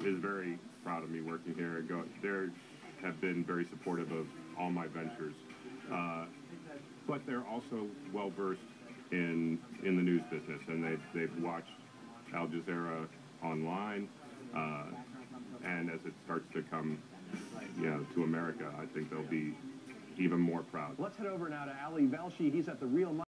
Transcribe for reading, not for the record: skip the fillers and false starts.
is very proud of me working here. They have been very supportive of all my ventures, but they're also well versed in the news business, and they've watched Al Jazeera online, and as it starts to come, to America, I think they'll be even more proud. Let's head over now to Ali Velshi. He's at the Real